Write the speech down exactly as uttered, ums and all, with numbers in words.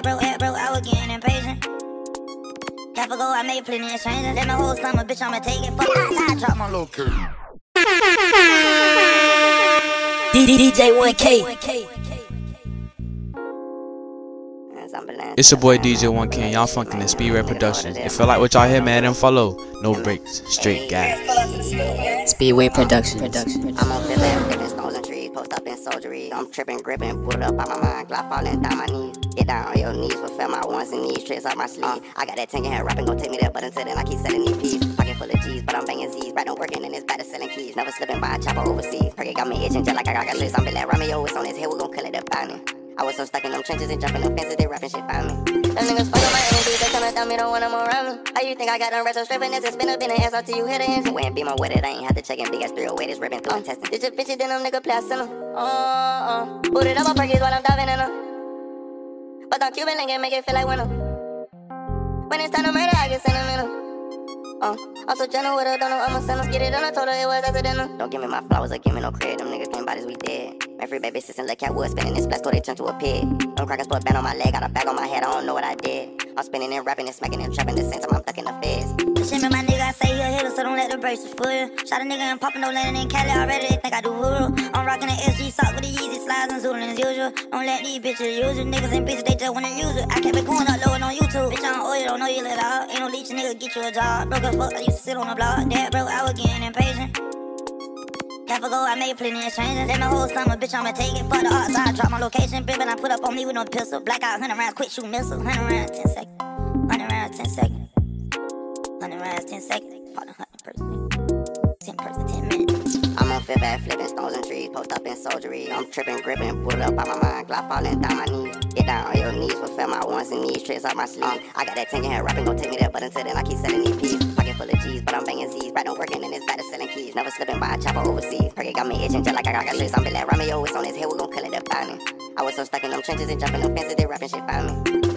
broke, head broke, I was getting impatient. Half ago, I made plenty of changes. Let my whole summer, bitch, I'ma take it. Fuck outside, drop my little curve. D J one K. It's your boy D J one K and y'all funkin' in Str eight Productions. If you feel like what y'all hear, man, then follow. No breaks, straight gas. Speedway Productions. I'm on fifth and flipping stones and trees, post up in soldiery. I'm tripping, gripping, put it up on my mind, Glock falling down my knees. Get down on your knees, fulfill my wants and needs, tricks up my sleeve. Uh, I got that tank in here, rapping, gon' take me there, but until then I keep selling these peas. Pocket full of G's, but I'm banging Z's. Right, don't working and it's better selling keys. Never slipping by a chopper overseas. Perky got me itching just like I got tricks. I'm like Romeo, it's on his head, we gon' kill it, the pounding. I was so stuck in them trenches and jumping them fences, they rapping shit found me. Them niggas fucking my energy, they coming down me, don't want them around me. How you think I got them retro stripping this and spin up in the ass out till you hit the engine? When beam with it, I ain't had to check in big ass three oh eight, it's ripping through and testing. Did you bitch it, then them nigga play a center. Oh, oh. Boot it up on perkies while I'm diving in them. But on Cuban link and make it feel like winter. When it's time to murder, I get sentimental. Uh, I'm so gentle with her, don't know I'ma send them. Get it on, I told her it was accidental. Don't give me my flowers or give me no credit. Them niggas came bodies, we dead. My free baby sis and let cat wood spinning this blast, so they turn to a pig. Them crackers put a band on my leg, got a bag on my head, I don't know what I did. I'm spinning and rapping and smacking and trapping the same time I'm stuck in the feds. The shimmy, my nigga, I say he a hitter, so don't let the braces fool you. Shot a nigga and poppin' no landing in Cali already, they think I do voodoo. I'm rockin' the S G sock with the Yeezy slides and zoolin' as usual. Don't let these bitches use you, niggas and bitches, they just wanna use it. I kept it going up low on YouTube. Bitch, I don't owe you, don't know you let out. Ain't no leech, nigga, get you a job. Broke as fuck, I used to sit on the block. That broke, I was getting impatient. Half ago, I made plenty of changes. Let my whole summer, bitch, I'ma take it. Fuck the outside, drop my location. Bibbin', I put up on me with no pistol. Black out, one hundred rounds, quick shoot missile. one hundred rounds, ten seconds. one hundred rounds, ten seconds. one hundred rounds, ten seconds. Fought a hundred person. ten person, ten minutes. I'm on fifth and flipping stones and trees, post up in soldiery. I'm tripping, gripping, put it up on my mind, Glock falling down my knees. Get down on your knees, fulfill my wants and needs, tricks up my sleeve. Uh, I got that tank in here, rapping, gon' take me there, but until then I keep selling these peas. Pocket full of G's, but I'm banging Z's. Right, don't working and it's better selling keys. Never slipping by a chopper overseas. Perky got me itching just like I got tricks. I'm like Romeo, it's on his head, we gon' kill it, the pounding. I was so stuck in them trenches and jumping them fences, they rapping shit found me.